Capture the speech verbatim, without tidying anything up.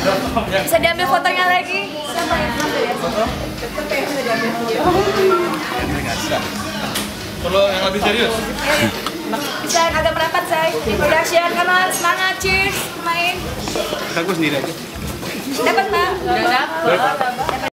Bisa diambil fotonya lagi. Siapa yang ambil ya? Foto? Tetap yang bisa diambil foto. Kalau yang lebih serius? Bisa yang agak merapat, say. Di production, come on, semangat, cheers, main. Aku sendiri aja. Dapat, Pak? Udah dapat.